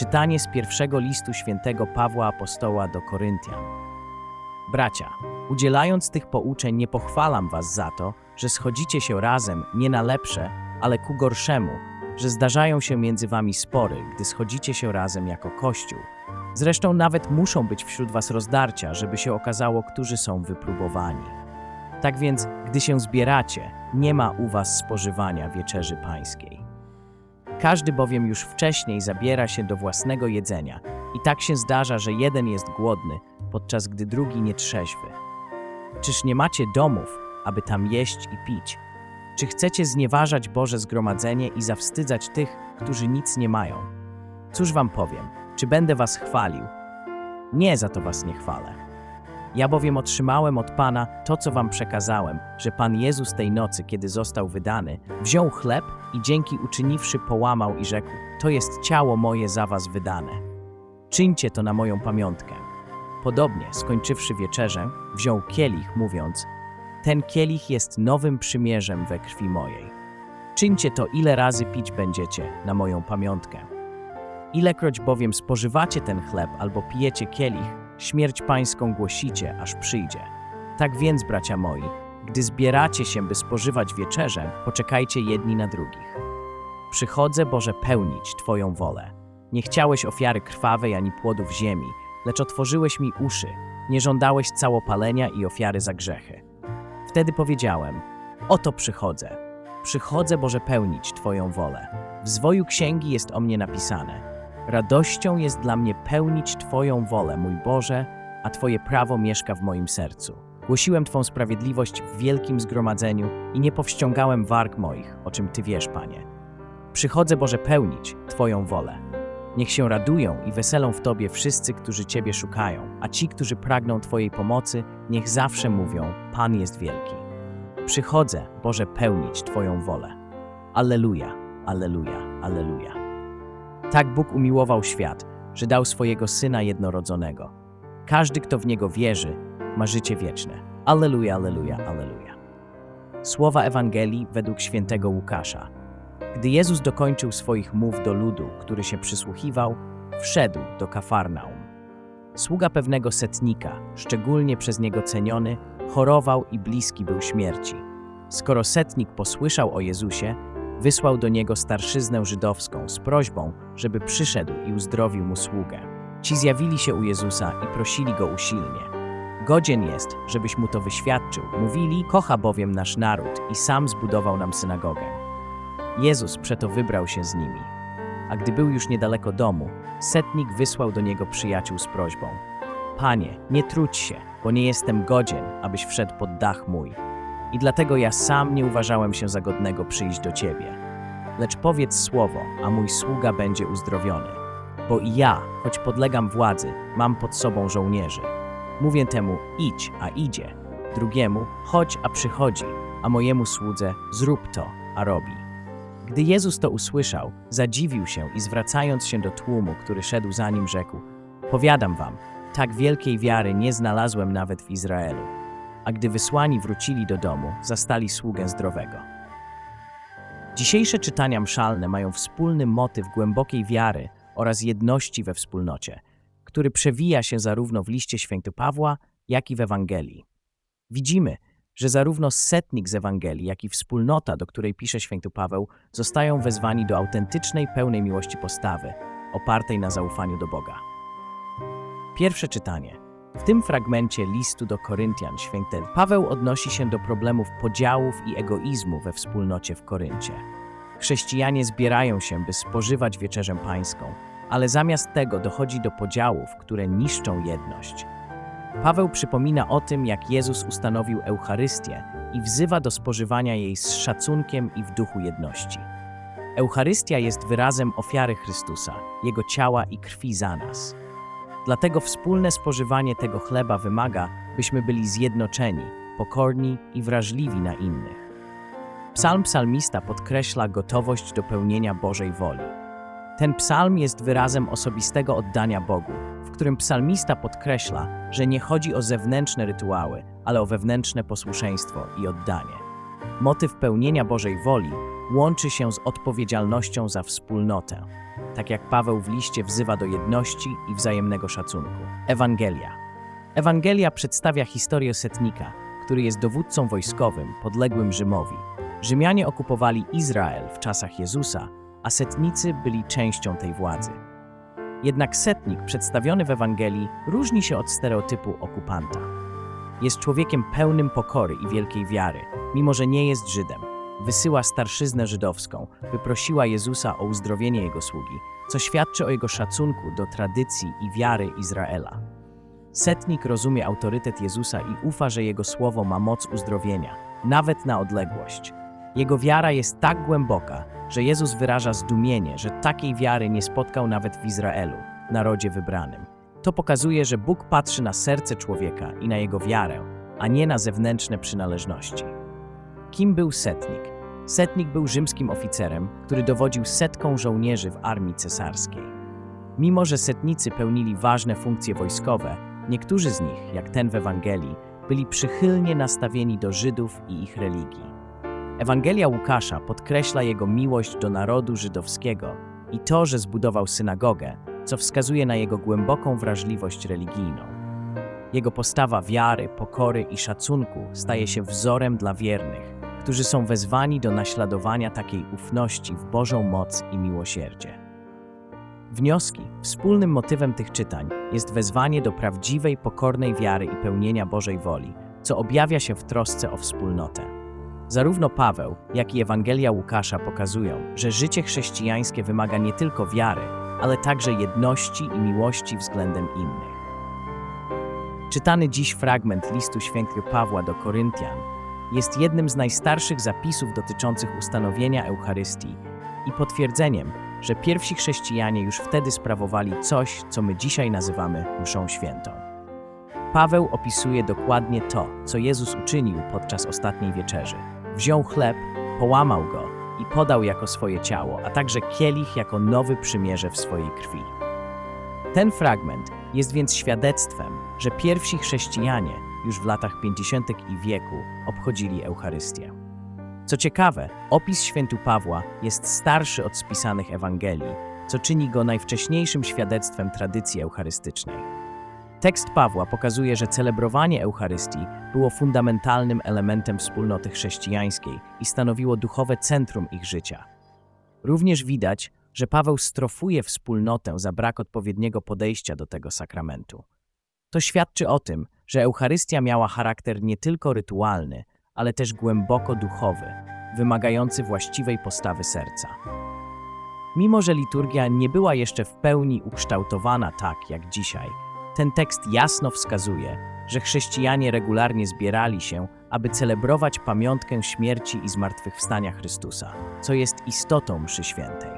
Czytanie z pierwszego listu świętego Pawła Apostoła do Koryntian. Bracia, udzielając tych pouczeń, nie pochwalam was za to, że schodzicie się razem nie na lepsze, ale ku gorszemu, że zdarzają się między wami spory, gdy schodzicie się razem jako Kościół. Zresztą nawet muszą być wśród was rozdarcia, żeby się okazało, którzy są wypróbowani. Tak więc, gdy się zbieracie, nie ma u was spożywania wieczerzy pańskiej. Każdy bowiem już wcześniej zabiera się do własnego jedzenia i tak się zdarza, że jeden jest głodny, podczas gdy drugi nietrzeźwy. Czyż nie macie domów, aby tam jeść i pić? Czy chcecie znieważać Boże zgromadzenie i zawstydzać tych, którzy nic nie mają? Cóż wam powiem, czy będę was chwalił? Nie, za to was nie chwalę. Ja bowiem otrzymałem od Pana to, co wam przekazałem, że Pan Jezus tej nocy, kiedy został wydany, wziął chleb i dzięki uczyniwszy połamał i rzekł: to jest ciało moje za was wydane. Czyńcie to na moją pamiątkę. Podobnie, skończywszy wieczerzę, wziął kielich, mówiąc: ten kielich jest nowym przymierzem we krwi mojej. Czyńcie to, ile razy pić będziecie, na moją pamiątkę. Ilekroć bowiem spożywacie ten chleb albo pijecie kielich, śmierć pańską głosicie, aż przyjdzie. Tak więc, bracia moi, gdy zbieracie się, by spożywać wieczerzę, poczekajcie jedni na drugich. Przychodzę, Boże, pełnić Twoją wolę. Nie chciałeś ofiary krwawej ani płodów ziemi, lecz otworzyłeś mi uszy, nie żądałeś całopalenia i ofiary za grzechy. Wtedy powiedziałem: oto przychodzę. Przychodzę, Boże, pełnić Twoją wolę. W zwoju księgi jest o mnie napisane: radością jest dla mnie pełnić Twoją wolę, mój Boże, a Twoje prawo mieszka w moim sercu. Głosiłem Twą sprawiedliwość w wielkim zgromadzeniu i nie powściągałem warg moich, o czym Ty wiesz, Panie. Przychodzę, Boże, pełnić Twoją wolę. Niech się radują i weselą w Tobie wszyscy, którzy Ciebie szukają, a ci, którzy pragną Twojej pomocy, niech zawsze mówią: Pan jest wielki. Przychodzę, Boże, pełnić Twoją wolę. Alleluja, alleluja, alleluja. Tak Bóg umiłował świat, że dał swojego Syna jednorodzonego. Każdy, kto w Niego wierzy, ma życie wieczne. Alleluja, alleluja, alleluja. Słowa Ewangelii według świętego Łukasza. Gdy Jezus dokończył swoich mów do ludu, który się przysłuchiwał, wszedł do Kafarnaum. Sługa pewnego setnika, szczególnie przez niego ceniony, chorował i bliski był śmierci. Skoro setnik posłyszał o Jezusie, wysłał do niego starszyznę żydowską z prośbą, żeby przyszedł i uzdrowił mu sługę. Ci zjawili się u Jezusa i prosili go usilnie: godzien jest, żebyś mu to wyświadczył. Mówili: kocha bowiem nasz naród i sam zbudował nam synagogę. Jezus przeto wybrał się z nimi. A gdy był już niedaleko domu, setnik wysłał do niego przyjaciół z prośbą: Panie, nie trudź się, bo nie jestem godzien, abyś wszedł pod dach mój. I dlatego ja sam nie uważałem się za godnego przyjść do Ciebie. Lecz powiedz słowo, a mój sługa będzie uzdrowiony. Bo i ja, choć podlegam władzy, mam pod sobą żołnierzy. Mówię temu: idź, a idzie. Drugiemu: chodź, a przychodzi. A mojemu słudze: zrób to, a robi. Gdy Jezus to usłyszał, zadziwił się i zwracając się do tłumu, który szedł za nim, rzekł: powiadam wam, tak wielkiej wiary nie znalazłem nawet w Izraelu. A gdy wysłani wrócili do domu, zastali sługę zdrowego. Dzisiejsze czytania mszalne mają wspólny motyw głębokiej wiary oraz jedności we wspólnocie, który przewija się zarówno w liście świętego Pawła, jak i w Ewangelii. Widzimy, że zarówno setnik z Ewangelii, jak i wspólnota, do której pisze święty Paweł, zostają wezwani do autentycznej, pełnej miłości postawy, opartej na zaufaniu do Boga. Pierwsze czytanie. W tym fragmencie listu do Koryntian święty Paweł odnosi się do problemów podziałów i egoizmu we wspólnocie w Koryncie. Chrześcijanie zbierają się, by spożywać wieczerzę pańską, ale zamiast tego dochodzi do podziałów, które niszczą jedność. Paweł przypomina o tym, jak Jezus ustanowił Eucharystię i wzywa do spożywania jej z szacunkiem i w duchu jedności. Eucharystia jest wyrazem ofiary Chrystusa, Jego ciała i krwi za nas. Dlatego wspólne spożywanie tego chleba wymaga, byśmy byli zjednoczeni, pokorni i wrażliwi na innych. Psalmista podkreśla gotowość do pełnienia Bożej woli. Ten psalm jest wyrazem osobistego oddania Bogu, w którym psalmista podkreśla, że nie chodzi o zewnętrzne rytuały, ale o wewnętrzne posłuszeństwo i oddanie. Motyw pełnienia Bożej woli łączy się z odpowiedzialnością za wspólnotę, tak jak Paweł w liście wzywa do jedności i wzajemnego szacunku. Ewangelia. Ewangelia przedstawia historię setnika, który jest dowódcą wojskowym podległym Rzymowi. Rzymianie okupowali Izrael w czasach Jezusa, a setnicy byli częścią tej władzy. Jednak setnik przedstawiony w Ewangelii różni się od stereotypu okupanta. Jest człowiekiem pełnym pokory i wielkiej wiary, mimo że nie jest Żydem. Wysyła starszyznę żydowską, by prosiła Jezusa o uzdrowienie jego sługi, co świadczy o jego szacunku do tradycji i wiary Izraela. Setnik rozumie autorytet Jezusa i ufa, że jego słowo ma moc uzdrowienia, nawet na odległość. Jego wiara jest tak głęboka, że Jezus wyraża zdumienie, że takiej wiary nie spotkał nawet w Izraelu, narodzie wybranym. To pokazuje, że Bóg patrzy na serce człowieka i na jego wiarę, a nie na zewnętrzne przynależności. Kim był setnik? Setnik był rzymskim oficerem, który dowodził setką żołnierzy w armii cesarskiej. Mimo że setnicy pełnili ważne funkcje wojskowe, niektórzy z nich, jak ten w Ewangelii, byli przychylnie nastawieni do Żydów i ich religii. Ewangelia Łukasza podkreśla jego miłość do narodu żydowskiego i to, że zbudował synagogę, co wskazuje na jego głęboką wrażliwość religijną. Jego postawa wiary, pokory i szacunku staje się wzorem dla wiernych, którzy są wezwani do naśladowania takiej ufności w Bożą moc i miłosierdzie. Wnioski. Wspólnym motywem tych czytań jest wezwanie do prawdziwej, pokornej wiary i pełnienia Bożej woli, co objawia się w trosce o wspólnotę. Zarówno Paweł, jak i Ewangelia Łukasza pokazują, że życie chrześcijańskie wymaga nie tylko wiary, ale także jedności i miłości względem innych. Czytany dziś fragment listu świętego Pawła do Koryntian jest jednym z najstarszych zapisów dotyczących ustanowienia Eucharystii i potwierdzeniem, że pierwsi chrześcijanie już wtedy sprawowali coś, co my dzisiaj nazywamy mszą świętą. Paweł opisuje dokładnie to, co Jezus uczynił podczas ostatniej wieczerzy. Wziął chleb, połamał go i podał jako swoje ciało, a także kielich jako nowe przymierze w swojej krwi. Ten fragment jest więc świadectwem, że pierwsi chrześcijanie już w latach 50. i wieku obchodzili Eucharystię. Co ciekawe, opis świętu Pawła jest starszy od spisanych Ewangelii, co czyni go najwcześniejszym świadectwem tradycji eucharystycznej. Tekst Pawła pokazuje, że celebrowanie Eucharystii było fundamentalnym elementem wspólnoty chrześcijańskiej i stanowiło duchowe centrum ich życia. Również widać, że Paweł strofuje wspólnotę za brak odpowiedniego podejścia do tego sakramentu. To świadczy o tym, że Eucharystia miała charakter nie tylko rytualny, ale też głęboko duchowy, wymagający właściwej postawy serca. Mimo że liturgia nie była jeszcze w pełni ukształtowana tak jak dzisiaj, ten tekst jasno wskazuje, że chrześcijanie regularnie zbierali się, aby celebrować pamiątkę śmierci i zmartwychwstania Chrystusa, co jest istotą mszy świętej.